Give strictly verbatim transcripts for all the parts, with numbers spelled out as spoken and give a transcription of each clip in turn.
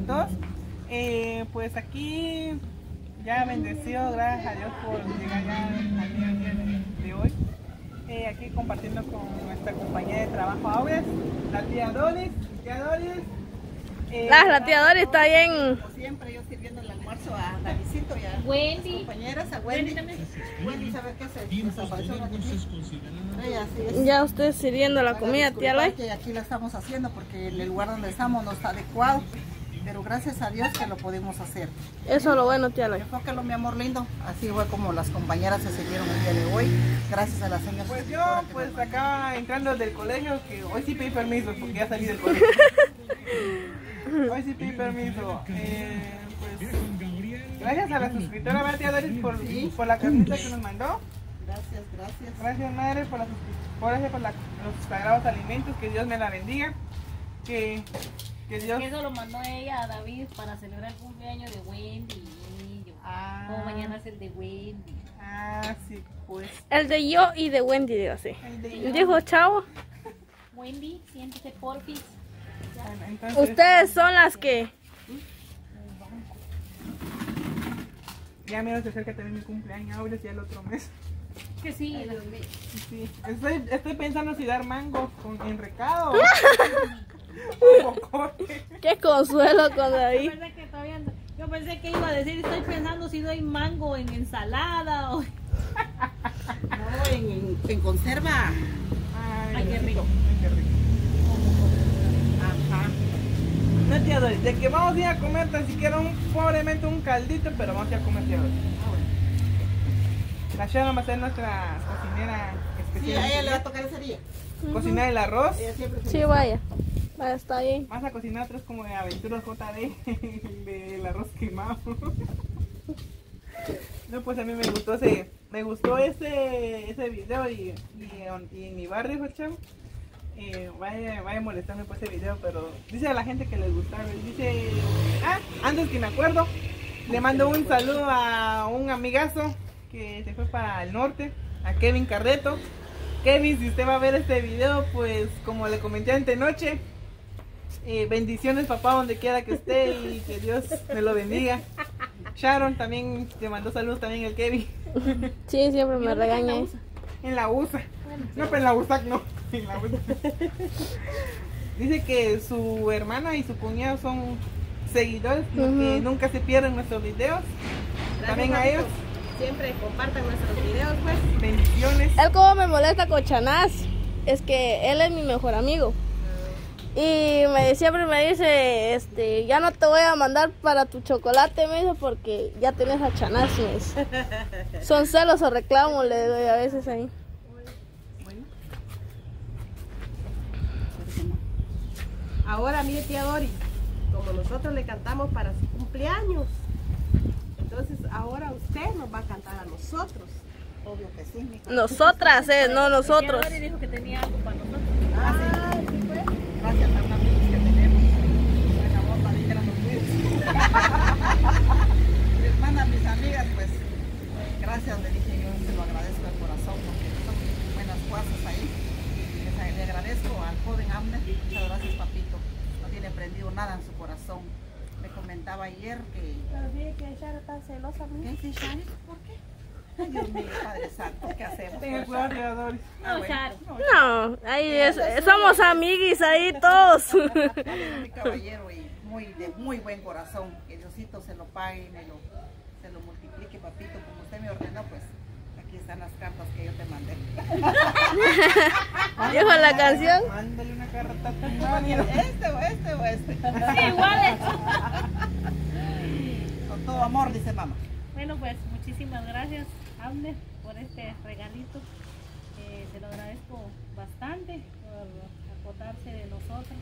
con todos. Eh, pues aquí ya bendecido, gracias a Dios por llegar ya al día de, de hoy. Eh, aquí compartiendo con nuestra compañera de trabajo Aurea, la tía Doris. Tía Doris. Eh, la, la tía Doris está bien. Como siempre, yo sirviendo el almuerzo a Davidcito y a Wendy. mis compañeras, a Wendy. Wendy, Wendy, ¿sabe qué se desapareció aquí? Ella sí es. Ya usted sirviendo la comida, tía Loy. Que aquí la estamos haciendo porque el lugar donde estamos no está adecuado, pero gracias a Dios que lo pudimos hacer. Eso es lo bueno, tía Loy. Enfócalo, mi amor lindo. Así fue como las compañeras se sirvieron el día de hoy, gracias a la señora. Pues yo, pues acá entrando del colegio, que hoy sí pedí permiso porque ya salí del colegio. Hoy sí pedí permiso. Eh, pues, gracias a la suscriptora, ¿verdad, tía Doris, por, Sí. por la carnita que nos mandó. Gracias, gracias. Gracias, madre, por, la, por, gracias por la, los sagrados alimentos. Que Dios me la bendiga. Que, que Dios... Eso lo mandó ella a David para celebrar el cumpleaños de Wendy. Y yo, Ah. como mañana es el de Wendy. Ah, sí, pues. El de yo y de Wendy, digo así. El de yo. Dijo chavo. Wendy, siéntese porfis. Bueno, entonces, Ustedes son las que... ya mira, se acerca también mi cumpleaños, ahora ya el otro mes. Que sí, Sí. Estoy, estoy pensando si dar mango con, en recado. o cocote. Qué consuelo con yo David. pensé que todavía no- yo pensé que iba a decir, estoy pensando si doy mango en ensalada o... No, en, en, en conserva. Ay, Ay, qué rico. Ay, qué rico. Ajá. No, tía Doris, de que vamos a ir a comer tan siquiera un, pobremente un caldito, pero vamos a ir a comer, tía Doris. Ah, bueno. La Sharon va a ser nuestra cocinera Sí, especial. a ella le va a tocar ese día. Cocinar el arroz. Ella siempre se Sí, vaya. Vaya, está bien. Vas a cocinar otros como de aventuras J D del arroz quemado. No, pues a mí me gustó ese, me gustó ese, ese video y, y, y en mi barrio, el chavo, eh, vaya, vaya molestarme por ese video, pero dice a la gente que les gustaba, dice, ah, antes que me acuerdo, le mando un saludo a un amigazo que se fue para el norte, a Kevin Carreto. Kevin, si usted va a ver este video, pues como le comenté antenoche, eh, bendiciones papá donde quiera que esté y que Dios me lo bendiga. Sharon también te mandó saludos también el Kevin. Sí, siempre me regaña. En la U S A. No, pero en la U S A C no. En la U S A. Dice que su hermana y su cuñado son seguidores, que Ujú. nunca se pierden nuestros videos. También a ellos, Siempre compartan nuestros videos, pues. bendiciones. Él como me molesta con Chanás, es que él es mi mejor amigo. Y me siempre me dice, este, ya no te voy a mandar para tu chocolate, me dice, porque ya tienes a Chanás, me dice. Son celos o reclamos, le doy a veces ahí. Ahora, mire, tía Doris, como nosotros le cantamos para su cumpleaños, entonces ahora usted nos va a cantar a nosotros. Obvio que sí, mi hija. Nosotras, eh, no nosotros. Ella dijo que tenía algo para nosotros. Ah, sí, pues. Gracias a los amigos que tenemos. Por favor, para ir a los Mi hermana, mis amigas, pues, gracias, le dije yo, se lo agradezco de corazón, porque son buenas cosas ahí. Les, le agradezco al joven Amner, muchas gracias, papito. No tiene prendido nada en su corazón. Me comentaba ayer que... Pero mire que Shara está celosa, ¿Qué dice Shari? ¿Por qué? Ay, Dios mío, Padre Santo, ¿qué hacemos? Tenga cuidado, tía Doris. Ah, No, bueno. Charo. No, ahí es, somos amiguis ahí todos. Un caballero y muy, de muy buen corazón, que Diosito se lo pague y me lo, se lo multiplique, papito, como usted me ordenó, pues aquí están las cartas que yo te mandé. Dijo la canción. Mándale una carta a tu ¿Este marido. o este o este? Sí, igual. Con todo amor, dice mamá. Bueno, pues muchísimas gracias, Abner, por este regalito. Eh, se lo agradezco bastante por acordarse de nosotros.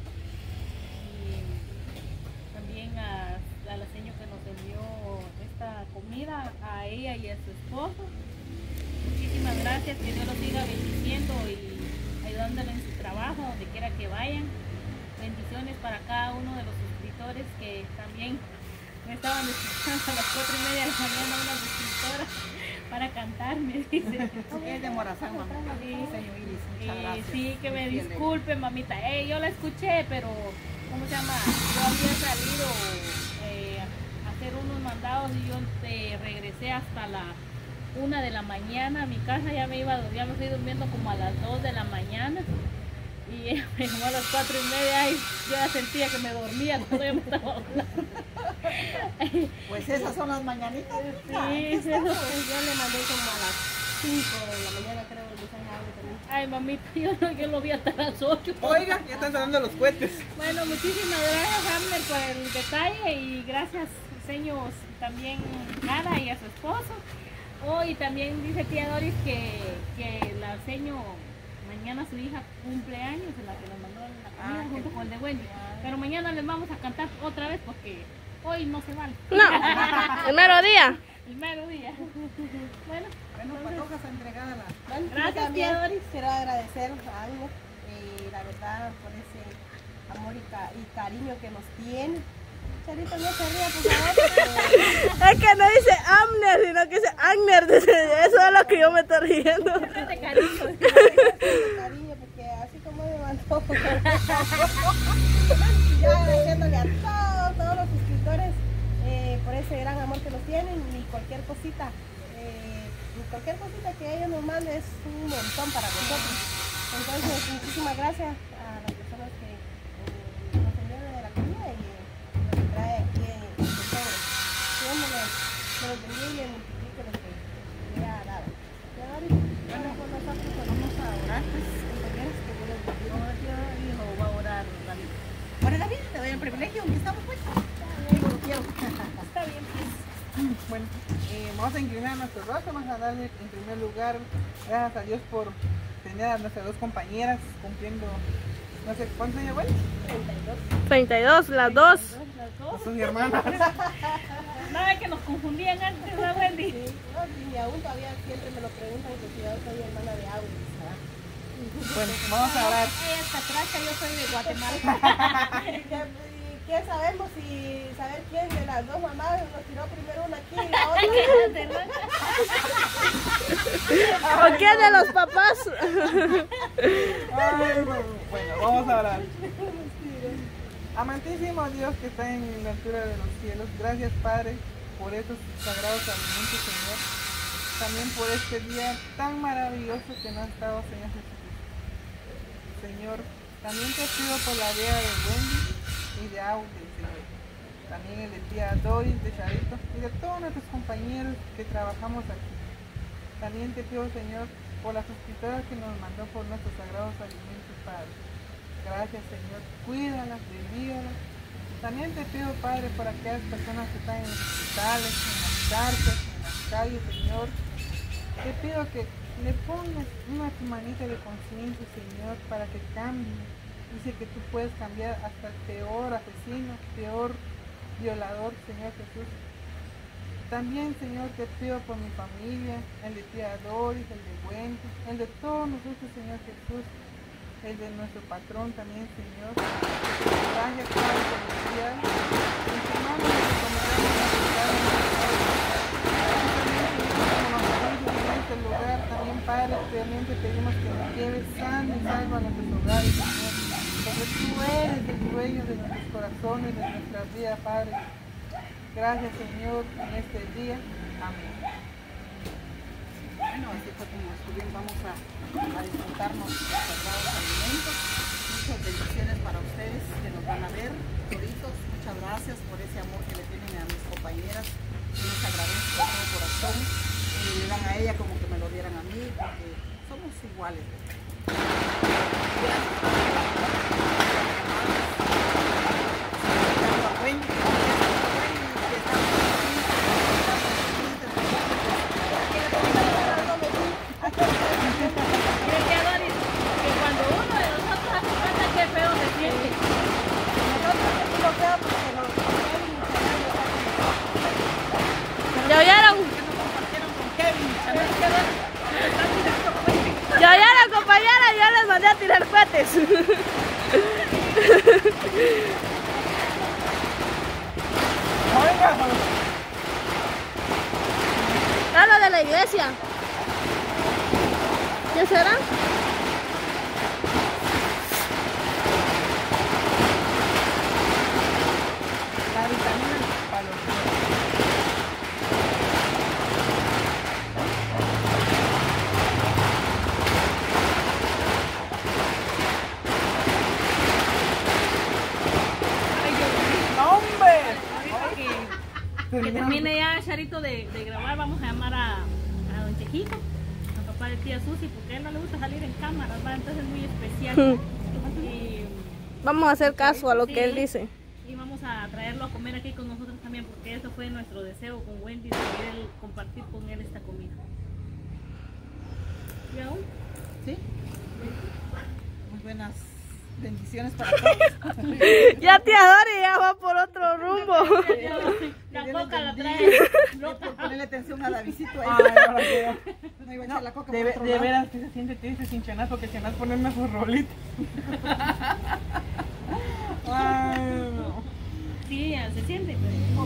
Y también a, a la señora que nos envió esta comida, a ella y a su esposo. Muchísimas gracias, que Dios los siga bendiciendo y ayudándole en su trabajo, donde quiera que vayan. Bendiciones para cada uno de los suscriptores que también me estaban escuchando a las cuatro y media de la mañana una suscriptora para cantar, me dice. Es de Morazán, mamá. Sí, Señor Iris, muchas Eh, gracias. sí, que me Muy bien, disculpe, mamita. Eh, yo la escuché, pero ¿cómo se llama? Yo había salido eh, a hacer unos mandados y yo eh, regresé hasta la una de la mañana a mi casa, ya me iba, ya me fui durmiendo como a las dos de la mañana. Y ella me llamó a las cuatro y media y yo ya sentía que me dormía cuando ella me estaba hablando. Pues esas son las mañanitas. Sí, Ay, sí, eso, eso. pues, yo le mandé como a las cinco de la mañana, creo, el mensaje a Aure también. Ay, mamita, yo, no- yo lo vi hasta las ocho. Oiga, ya están sonando los cohetes. Bueno, muchísimas gracias, Hamner, por el detalle y gracias, señor, también Ana y a su esposo. Oh, y también dice tía Doris que, que la seño mañana su hija cumple años, en la que nos mandó la comida Ah, junto qué con el de Wendy. Pero mañana les vamos a cantar otra vez porque hoy no se vale. No, el mero día. El mero día. Bueno, Bueno, patojas entregada la... Bueno, Gracias, yo también tía Doris. quiero agradecer a Agnes, eh, la verdad, por ese amor y, ca- y cariño que nos tiene. Charito, no se ría, por favor. porque- Es que no dice Amner, sino que dice Agner. Dice, eso es lo que yo me estoy riendo. de cariño. Ese cariño, porque así como me mandó. Yo agradeciéndole a todos, todos los suscriptores eh, por ese gran amor que nos tienen y cualquier cosita, eh, y cualquier cosita que ellos nos manden es un montón para nosotros. Entonces, muchísimas gracias a las personas que eh, nos envían de la comida y eh, nos trae aquí en el sobre. Dios me los, me los bendiga y les multiplique lo que le ha dado. Y ahora, bueno, con nosotros vamos a orar, pues, compañeros, que Dios los bendiga. Yo hijo, va a orar David. Ora David, te doy el privilegio, aunque estamos pues. Yo lo quiero. Está bien, pues. Bueno, eh, vamos a inclinar nuestro rostro, vamos a darle en primer lugar gracias a Dios por tener a nuestras dos compañeras cumpliendo, no sé cuántos años, güey, treinta y dos, las dos. Las dos. son mi hermana. Nada que nos confundían antes, ¿verdad, Wendy? Sí, no, y aún todavía siempre me lo preguntan que si yo soy hermana de Auri. Bueno, vamos a orar. Ella está tracha, yo soy de Guatemala. ¿Y qué, y qué sabemos? Si saber quién de las dos mamás nos tiró primero una aquí y la otra. ¿O quién de los papás? Ay, bueno, vamos a orar. Amantísimo Dios que está en la altura de los cielos, gracias Padre por esos sagrados alimentos, Señor. También por este día tan maravilloso que nos ha dado, Señor Jesucristo. Señor, también te pido por la vida de Wendy y de Audi, Señor. También el de tía Doris, de Charito y de todos nuestros compañeros que trabajamos aquí. También te pido, Señor, por la suscriptora que nos mandó por nuestros sagrados alimentos, Padre. Gracias, Señor. Cuídalas, bendígalas. También te pido, Padre, por aquellas personas que están en los hospitales, en las cárceles, en las calles, Señor. Te pido que le pongas una manita de conciencia, Señor, para que cambie. Dice que tú puedes cambiar hasta el peor asesino, peor violador, Señor Jesús. También, Señor, te pido por mi familia, el de tía Doris, el de Wendy, el de todos nosotros, Señor Jesús, el de nuestro patrón también, Señor. Gracias, Padre, por el día. En tu mano nos encomendamos a cuidar de nosotros. También, Señor, como nos encuentres en este lugar, también, Padre, también te pedimos que nos lleves sano y salvo a nuestros hogares, Señor. Porque tú eres el dueño de nuestros corazones, de nuestra vida, Padre. Gracias, Señor, en este día. Amén. Bueno, así fue como estuvimos, vamos a, a disfrutarnos de los sagrados alimentos. Muchas bendiciones para ustedes que nos van a ver, toritos. Muchas gracias por ese amor que le tienen a mis compañeras. Yo les agradezco de todo corazón. Y le dan a ella como que me lo dieran a mí, porque somos iguales. Mire, tía Doris, que cuando uno de nosotros hace falta, qué feo se siente. Nosotros lo veo porque nos ¿Ya oyeron? ¿Ya oyeron, compañera? Ya les mandé a tirar cohetes. Ah, lo de la iglesia. ¿Qué será? termine ya Charito de, de grabar, vamos a llamar a, a don Chejito, a papá de tía Susi, porque a él no le gusta salir en cámara, ¿verdad? Entonces es muy especial. Y, Vamos a hacer caso a lo sí, que él dice. y vamos a traerlo a comer aquí con nosotros también, porque eso fue nuestro deseo con Wendy, de poder compartir con él esta comida. ¿Y aún? ¿Sí? Muy buenas bendiciones para todos. Ya tía Dori ya va por otro rumbo. La Que Dios coca la les trae. bendiga. No, Por ponerle atención a la visita. Ay, ahora que- No iba a echar la coca De, por ve- otro de lado. veras que se siente triste sin Chanás, porque Chanás ponerme su rolito. Ay, no. sí, se siente.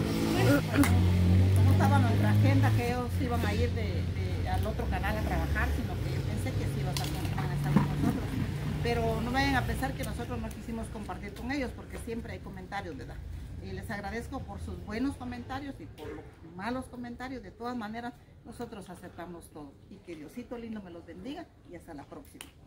No estaba nuestra agenda que ellos iban a ir de, de- al otro canal a trabajar, sino que yo pensé que sí iban a estar, iban a estar con nosotros. Pero no vayan a pensar que nosotros no quisimos compartir con ellos, porque siempre hay comentarios, ¿verdad? Y les agradezco por sus buenos comentarios y por los malos comentarios. De todas maneras, nosotros aceptamos todo. Y que Diosito lindo me los bendiga y hasta la próxima.